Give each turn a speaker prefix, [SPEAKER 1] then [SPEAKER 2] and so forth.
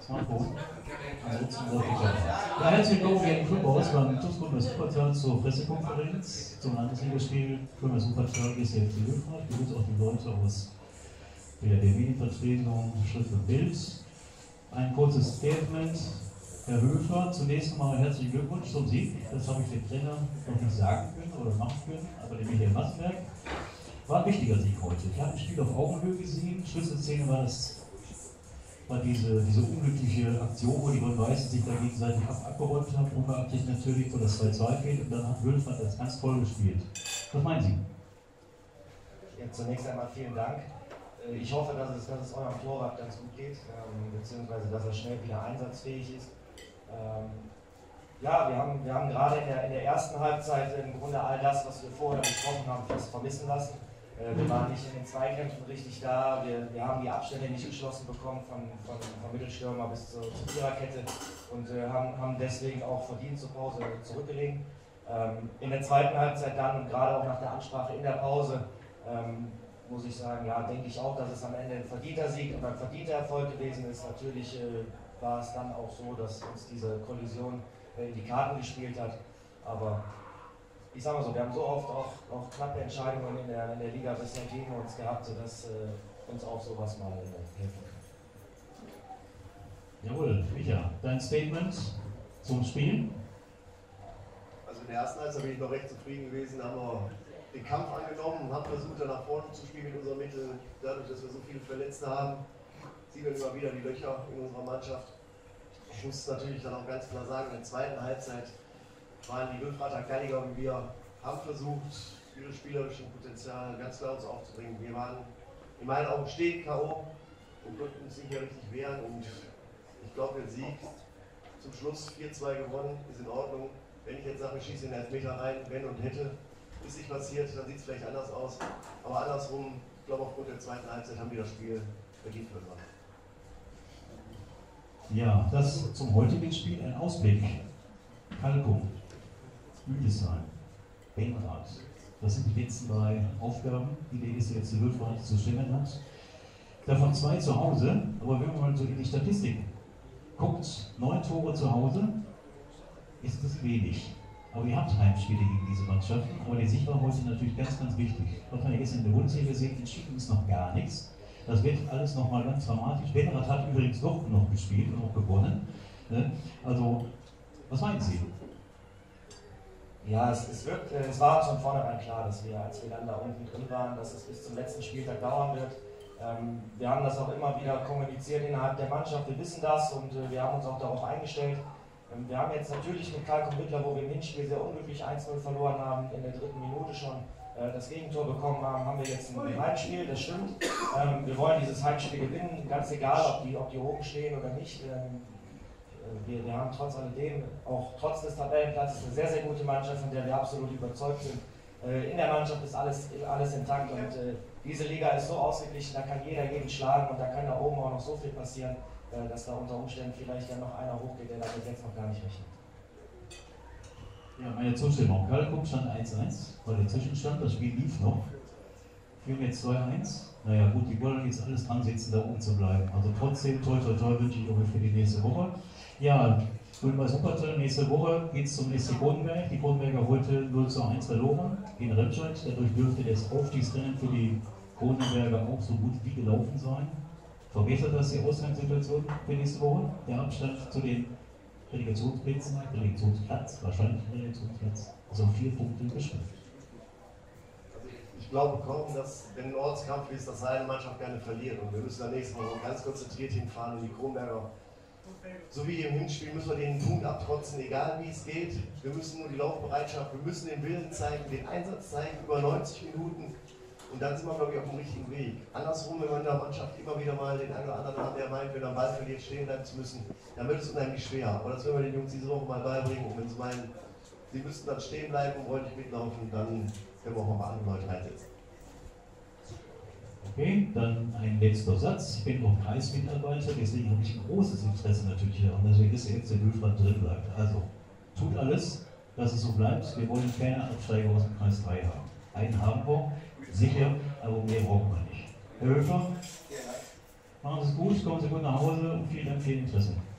[SPEAKER 1] Smartphone. Ansonsten wollte ich auch. Ja, herzlich willkommen hier im Clubhaus beim TuS Supertal zur Pressekonferenz zum Landesligaspiel. Krümmer Supertal ist der FC Löwenbräu. Ich begrüße auch die Leute aus der Medienvertretung Schrift und Bild. Ein kurzes Statement. Herr Höfer, zunächst einmal herzlichen Glückwunsch zum Sieg. Das habe ich dem Trainer noch nicht sagen können oder machen können, aber der Michael Massenberg. War ein wichtiger Sieg heute. Ich habe ein Spiel auf Augenhöhe gesehen. Schlüsselszene war diese unglückliche Aktion, wo die Rot-Weißen sich da gegenseitig abgeräumt haben, unbeabsichtigt natürlich, wo das 2-2 geht, und dann hat Wülfrath das ganz toll gespielt. Was meinen Sie?
[SPEAKER 2] Ja, zunächst einmal vielen Dank. Ich hoffe, dass es eurem Torwart ganz gut geht, beziehungsweise dass er schnell wieder einsatzfähig ist. Ja, wir haben gerade in der ersten Halbzeit im Grunde all das, was wir vorher besprochen haben, fast vermissen lassen. Wir waren nicht in den Zweikämpfen richtig da, wir haben die Abstände nicht geschlossen bekommen von Mittelstürmer bis zur Viererkette und haben deswegen auch verdient zur Pause zurückgelegen. In der zweiten Halbzeit dann und gerade auch nach der Ansprache in der Pause muss ich sagen, ja, denke ich auch, dass es am Ende ein verdienter Sieg und ein verdienter Erfolg gewesen ist. Natürlich war es dann auch so, dass uns diese Kollision in die Karten gespielt hat, aber ich sage mal so, wir haben so oft auch knappe Entscheidungen in der Liga bisher gegen uns gehabt, sodass uns auch sowas mal helfen kann.
[SPEAKER 1] Jawohl, Micha, dein Statement zum Spiel?
[SPEAKER 3] Also in der ersten Halbzeit bin ich noch recht zufrieden gewesen, haben wir den Kampf angenommen und haben versucht, nach vorne zu spielen mit unserer Mitte. Dadurch, dass wir so viele Verletzte haben, sehen wir immer wieder die Löcher in unserer Mannschaft. Ich muss natürlich dann auch ganz klar sagen, in der zweiten Halbzeit waren die Wülfrather galliger und wir haben versucht, ihre spielerischen Potenzial ganz klar uns aufzubringen. Wir waren in meinen Augen stehen K.O. und konnten uns nicht mehr richtig wehren und ich glaube, der Sieg zum Schluss 4-2 gewonnen ist in Ordnung. Wenn ich jetzt sage, ich schieße den Elfmeter rein, wenn und hätte, ist nicht passiert, dann sieht es vielleicht anders aus. Aber andersrum, ich glaube, aufgrund der zweiten Halbzeit haben wir das Spiel verdient verloren.
[SPEAKER 1] Ja, das zum heutigen Spiel ein Ausblick. Kalkum, Büdesheim, Benrath. Das sind die letzten 3 Aufgaben, die der erste FC Wülfrath zu stemmen hat. Davon 2 zu Hause, aber wenn man mal so in die Statistik guckt, 9 Tore zu Hause, ist das wenig. Aber ihr habt Heimspiele gegen diese Mannschaften, aber der Sieg war heute natürlich ganz, ganz wichtig. Was man gestern in der Bundesliga gesehen, entschieden ist noch gar nichts. Das wird alles nochmal ganz dramatisch. Benrath hat übrigens doch noch gespielt und auch gewonnen. Also, was meinen Sie?
[SPEAKER 2] Ja, es war von vornherein klar, dass wir, als wir dann da unten drin waren, dass es bis zum letzten Spieltag dauern wird. Wir haben das auch immer wieder kommuniziert innerhalb der Mannschaft, wir wissen das und wir haben uns auch darauf eingestellt. Wir haben jetzt natürlich mit Kalkum Mittler, wo wir im Hinspiel sehr unglücklich 1-0 verloren haben, in der 3. Minute schon das Gegentor bekommen haben wir jetzt ein Heimspiel, das stimmt. Wir wollen dieses Heimspiel gewinnen, ganz egal, ob die oben stehen oder nicht. Wir haben trotz alledem, auch trotz des Tabellenplatzes, eine sehr, sehr gute Mannschaft, von der wir absolut überzeugt sind. In der Mannschaft ist alles intakt und diese Liga ist so ausgeglichen, da kann jeder jeden schlagen und da kann da oben auch noch so viel passieren, dass da unter Umständen vielleicht dann noch einer hochgeht, der damit jetzt noch gar nicht rechnet.
[SPEAKER 1] Ja, meine Zustimmung. Kalkum stand 1-1, war der Zwischenstand, das Spiel lief noch. Führen jetzt 2-1. Naja gut, die wollen jetzt alles dran sitzen, da oben zu bleiben. Also trotzdem, toi toi toi, wünsche ich euch für die nächste Woche. Ja, Grün-Weiß Wuppertal, nächste Woche geht es zum SC Kronenberg. Die Kronenberger heute 0-1 verloren in Remscheid. Dadurch dürfte das Aufstiegsrennen für die Kronenberger auch so gut wie gelaufen sein. Verbessert das die Ausgangssituation für nächste Woche? Der Abstand zu den Relegationsplätzen, Relegationsplatz, wahrscheinlich Relegationsplatz, also 4 Punkte bestimmt.
[SPEAKER 3] Also ich glaube kaum, dass, wenn ein Ortskampf ist, dass eine Mannschaft gerne verliert. Und wir müssen da nächste Woche ganz konzentriert hinfahren und die Kronberger, so wie im Hinspiel, müssen wir den Punkt abtrotzen, egal wie es geht. Wir müssen nur die Laufbereitschaft, wir müssen den Willen zeigen, den Einsatz zeigen über 90 Minuten. Und dann sind wir, glaube ich, auf dem richtigen Weg. Andersrum, wenn man in der Mannschaft immer wieder mal den einen oder anderen hat, der meint, wenn er einen Ball verliert, stehen bleiben zu müssen, dann wird es unheimlich schwer. Aber das werden wir den Jungs diese Woche mal beibringen. Und wenn sie meinen, sie müssten dann stehen bleiben und wollen nicht mitlaufen, dann können wir auch mal andere Leute reinsetzen.
[SPEAKER 1] Okay, dann ein letzter Satz. Ich bin auch Kreismitarbeiter, deswegen habe ich ein großes Interesse natürlich daran, dass der FC Wülfrath drin bleibt. Also, tut alles, dass es so bleibt. Wir wollen keine Absteiger aus dem Kreis 3 haben. Einen haben wir, sicher, aber mehr brauchen wir nicht. Herr Höfer? Machen Sie es gut, kommen Sie gut nach Hause und vielen Dank für Ihr Interesse.